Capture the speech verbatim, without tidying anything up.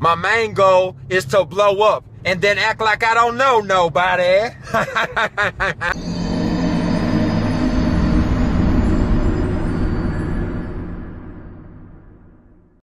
My main goal is to blow up and then act like I don't know nobody.